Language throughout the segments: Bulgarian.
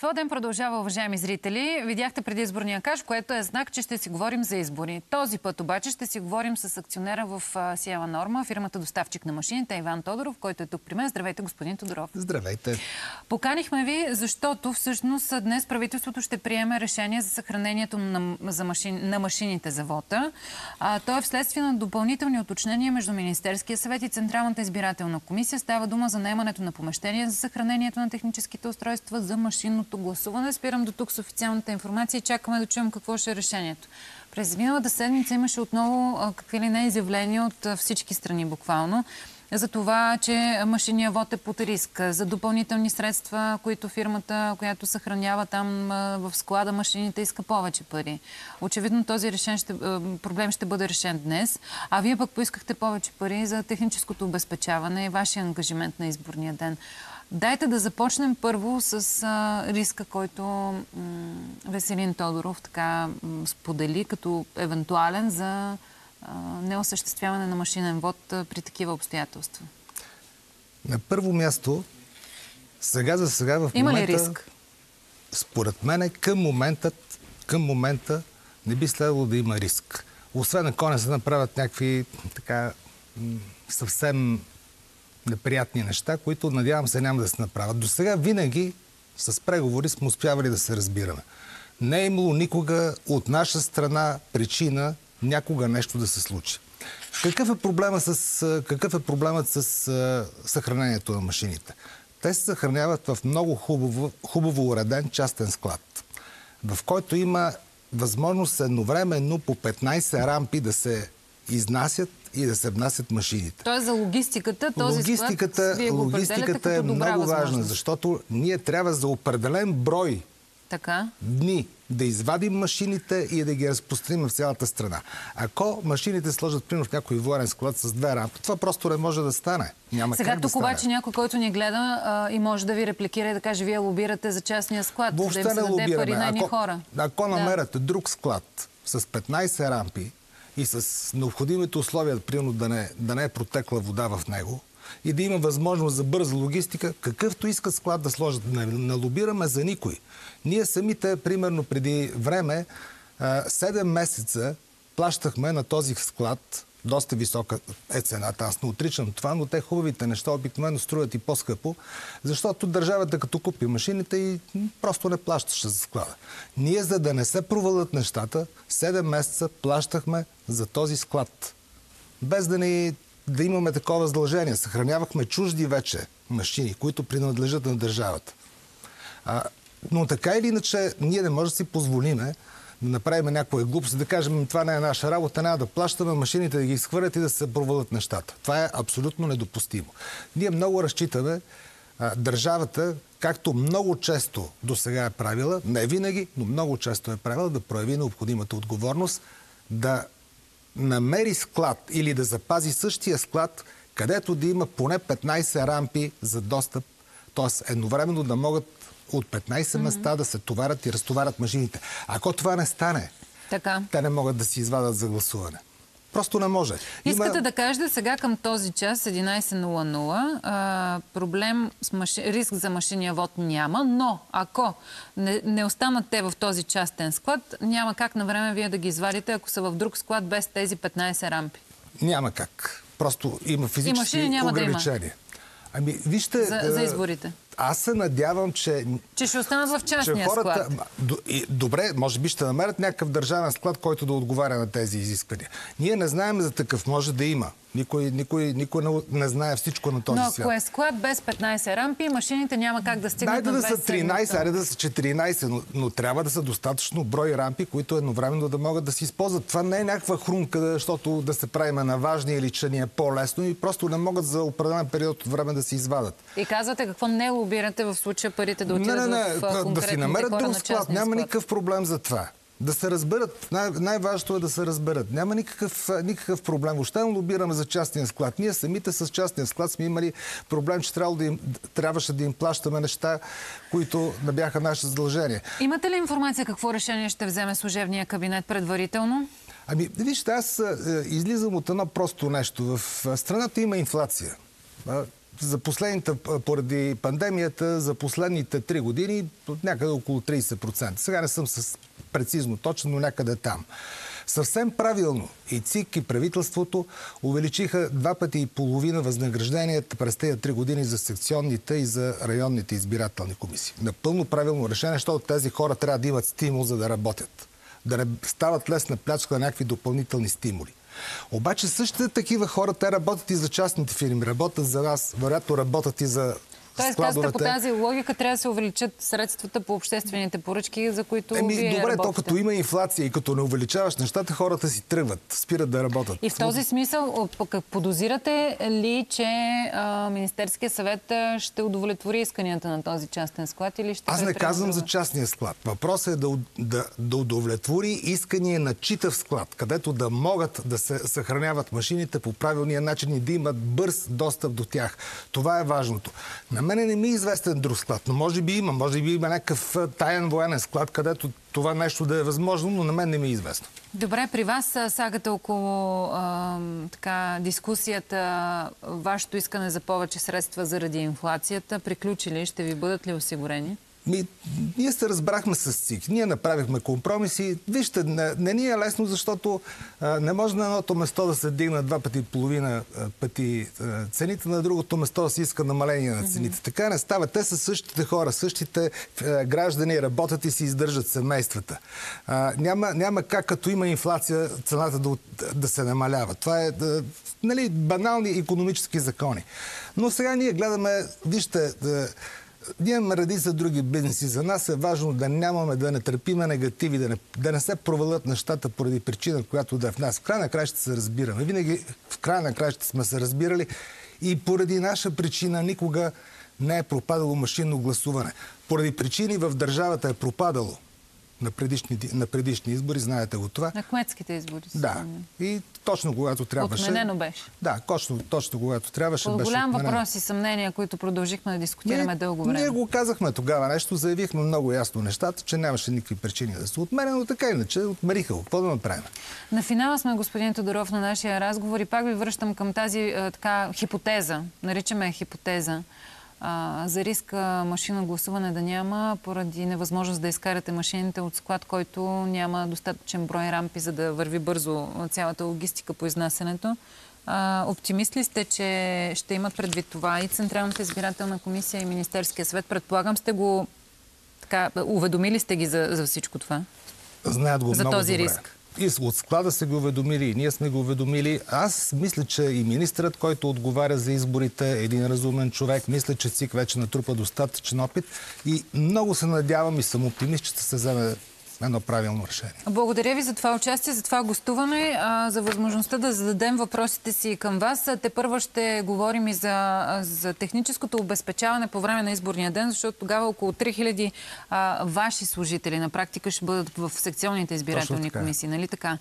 Това ден продължава, уважаеми зрители. Видяхте предизборния каш, което е знак, че ще си говорим за избори. Този път обаче ще си говорим с акционера в Сиела Норма, фирмата доставчик на машините, Иван Тодоров, който е тук при мен. Здравейте, господин Тодоров. Здравейте. Поканихме ви, защото всъщност днес правителството ще приеме решение за съхранението на машините за вота. То е вследствие на допълнителни уточнения между Министерския съвет и Централната избирателна комисия. Става дума за наемането на помещения за съхранението на техническите устройства за машинното гласуване. Спирам до тук с официалната информация и чакаме да чуем какво ще е решението. През миналата седмица имаше отново какви ли не изявления от всички страни буквално за това, че машинният вод е под риск, за допълнителни средства, които фирмата, която съхранява там в склада машините, иска повече пари. Очевидно този проблем ще бъде решен днес, а вие пък поискахте повече пари за техническото обезпечаване и вашия ангажимент на изборния ден. Дайте да започнем първо с риска, който Веселин Тодоров така сподели като евентуален за неосъществяване на машинен вод при такива обстоятелства. На първо място, сега за сега в има момента... Има ли риск? Според мен към момента не би следвало да има риск. Освен ако не се направят някакви така съвсем неприятни неща, които надявам се няма да се направят. До сега винаги с преговори сме успявали да се разбираме. Не е имало никога от наша страна причина някога нещо да се случи. Какъв е проблемът с съхранението на машините? Те се съхраняват в много хубаво уреден частен склад, в който има възможност едновременно по 15 рампи да се изнасят и да се внасят машините. Тоест за логистиката, Логистиката е много важна, защото ние трябва за определен брой дни да извадим машините и да ги разпространим в цялата страна. Ако машините сложат примерно в някой военен склад с 2 рампи, това просто не може да стане. Няма сега как тук да обаче някой, който ни гледа и може да ви репликира и да каже, вие лобирате за частния склад, въобще да им се даде пари на едни хора. Ако намерят друг склад с 15 рампи и с необходимите условия, примерно да не е протекла вода в него и да има възможност за бърза логистика, какъвто искат склад да сложат. Не лобираме за никой. Ние самите, примерно преди време, 7 месеца плащахме на този склад, доста висока е цената, аз не отричам това, но те хубавите неща обикновено струват и по-скъпо, защото държавата като купи машините и просто не плащаше за склада. Ние, за да не се провалят нещата, 7 месеца плащахме за този склад. Без да имаме такова задължение. Съхранявахме чужди вече машини, които принадлежат на държавата. Но така или иначе, ние не можем да си позволиме да направим някоя глупост, да кажем, това не е наша работа, няма да плащаме машините, да ги изхвърлят и да се провалят нещата. Това е абсолютно недопустимо. Ние много разчитаме държавата, както много често до сега е правила, не винаги, но много често е правила, да прояви необходимата отговорност, да намери склад или да запази същия склад, където да има поне 15 рампи за достъп, т.е. едновременно да могат от 15 места да се товарят и разтоварят машините. Ако това не стане, те не могат да си извадат за гласуване. Просто не може. Искате да кажете сега към този час, 11:00, проблем, риск за машинния вод няма, но ако не останат те в този частен склад, няма как на време вие да ги извадите, ако са в друг склад без тези 15 рампи. Няма как. Просто има физически ограничения. Ами, вижте, за изборите. Аз се надявам, че ще останат в частния склад. Добре, може би ще намерят някакъв държавен склад, който да отговаря на тези изисквания. Ние не знаем за такъв. Може да има. Никой не знае всичко на този свят. Но ако е склад без 15 рампи, машините няма как да стигнат на 27. Да са 13, айде да са 14, но трябва да са достатъчно брой рампи, които едновременно да могат да се използват. Това не е някаква хрумка, защото да се правиме на важни или че ни е по-лесно и просто не могат за определен период от време да се извадат. И казвате какво не лобирате в случая парите да отидат в конкретните да си намерят хора друг на склад. Няма никакъв проблем за това. Да се разберат. Най-важното е да се разберат. Няма никакъв проблем. Въобще не лобираме за частния склад. Ние самите с частния склад сме имали проблем, че трябваше да им плащаме неща, които не бяха наше задължение. Имате ли информация какво решение ще вземе служебния кабинет предварително? Ами, вижте, аз излизам от едно просто нещо. В страната има инфлация. поради пандемията, за последните 3 години някъде около 30%. Сега не съм прецизно точно, но някъде там. Съвсем правилно и ЦИК, и правителството увеличиха 2,5 пъти възнагражденията през тези 3 години за секционните и за районните избирателни комисии. Напълно правилно решение, защото тези хора трябва да имат стимул, за да работят. Да не стават лесна плячка на някакви допълнителни стимули. Обаче същите такива хора, те работят и за частните фирми, работят за нас, вероятно работят и за Тоест, казвате, по тази логика трябва да се увеличат средствата по обществените поръчки, за които вие добре, работите. то като има инфлация и като не увеличаваш нещата, хората си тръгват, спират да работят. И в този смисъл, подозирате ли, че Министерския съвет ще удовлетвори исканията на този частен склад или ще... Аз не казвам за частния склад. Въпросът е да удовлетвори искания на читав склад, където да могат да се съхраняват машините по правилния начин и да имат бърз достъп до тях. Това е важното. На мене не ми е известен друг склад, но може би има някакъв таен военен склад, където това нещо да е възможно, но на мен не ми е известно. Добре, при вас сагата около дискусията, вашето искане за повече средства заради инфлацията, приключи ли? Ще ви бъдат ли осигурени? Ние се разбрахме с ЦИК. Ние направихме компромиси. Вижте, не ни е лесно, защото не може на едното место да се дигна 2,5 пъти цените, на другото место да се иска намаление на цените. Така не става. Те са същите хора, същите граждани, работят и си издържат семействата. Няма как, като има инфлация, цената да се намалява. Това е банални икономически закони. Но сега ние гледаме, вижте, ние имаме редица други бизнеси. За нас е важно да не търпиме негативи, да не се провалят нещата поради причина, която да е в нас. В края на краищата се разбираме. Винаги в края на краищата сме се разбирали и поради наша причина никога не е пропадало машинно гласуване. Поради причини в държавата е пропадало на предишни избори, знаете го това. На кметските избори. Да. И точно когато трябваше... Отменено беше. Да, точно когато трябваше беше отменено. Голям въпрос и съмнения, които продължихме да дискутираме дълго време. Ние го казахме тогава нещо, заявихме много ясно нещата, че нямаше никакви причини да се отменя, но така иначе отмериха го. Какво да направим? На финала сме, господин Тодоров, на нашия разговор и пак ви връщам към тази хипотеза. Наричаме хипотеза. За риска машинно гласуване да няма, поради невъзможност да изкарате машините от склад, който няма достатъчен брой рампи, за да върви бързо цялата логистика по изнасянето. Оптимист ли сте, че ще имат предвид това и Централната избирателна комисия и Министерския съвет? Предполагам, сте го уведомили сте ги за всичко това? Знаят го за много този добре. риск. И от склада са го уведомили, и ние сме го уведомили. Аз мисля, че и министърът, който отговаря за изборите, е един разумен човек. Мисля, че ЦИК вече натрупа достатъчен опит и много се надявам и съм оптимист, че ще се вземе едно правилно решение. Благодаря ви за това участие, за това гостуване, за възможността да зададем въпросите си към вас. Тепърва ще говорим и за техническото обезпечаване по време на изборния ден, защото тогава около 3000 ваши служители на практика ще бъдат в секционните избирателни комисии. Нали така?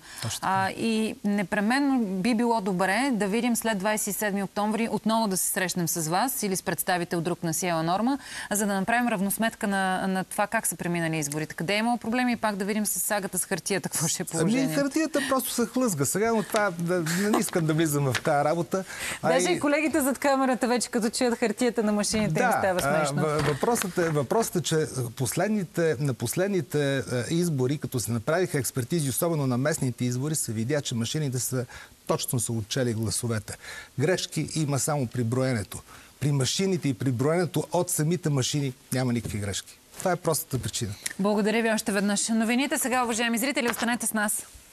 И непременно би било добре да видим след 27 октомври отново да се срещнем с вас или с представител друг на Сиела Норма, за да направим равносметка на това как са преминали изборите. Къде е имало проблеми? Пак да видим с сагата с хартията, какво ще е положението. Хартията просто се хлъзга. Сега, но това не искам да влизам в тази работа. Даже и колегите зад камерата вече като чуят хартията на машините им става смешно. Въпросът е, че на последните избори, като се направиха експертизи, особено на местните избори, се видя, че машините точно са отчели гласовете. Грешки има само при броенето. При машините и при броенето от самите машини няма никакви грешки. Това е простата причина. Благодаря ви още веднъж. Новините сега, уважаеми зрители, останете с нас.